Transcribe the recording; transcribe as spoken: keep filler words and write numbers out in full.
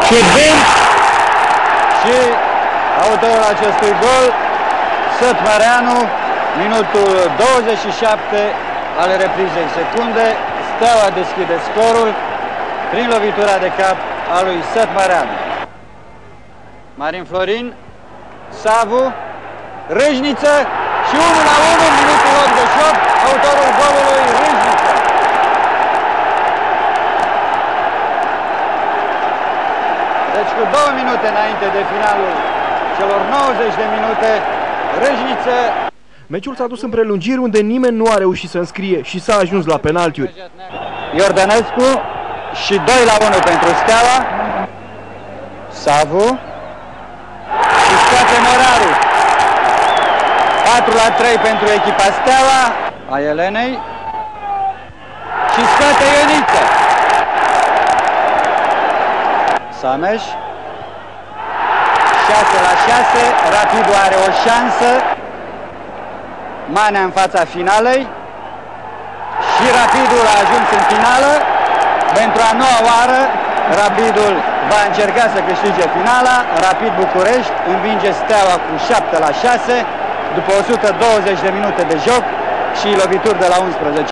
Șurbin și autorul acestui gol, Sătmăreanu, minutul douăzeci și șapte ale reprizei secunde. Steaua deschide scorul prin lovitura de cap a lui Sătmăreanu. Marin Florin, Savu, Râșniță și unu la unu, minutul optzeci și opt, autorul golului Râșniță. Deci cu două minute înainte de finalul celor nouăzeci de minute, Râșniță. Meciul s-a dus în prelungiri unde nimeni nu a reușit să înscrie și s-a ajuns la penaltiuri. Iordănescu și doi la unu pentru Steaua. Savu și scoate Moraru. patru la trei pentru echipa Steaua a Elenei și scoate Ioniță. Sameș, șase la șase, Rapidul are o șansă. Manea în fața finalei și Rapidul a ajuns în finală. Pentru a noua oară, Rapidul va încerca să câștige finala. Rapid București învinge Steaua cu șapte la șase după o sută douăzeci de minute de joc și lovituri de la unsprezece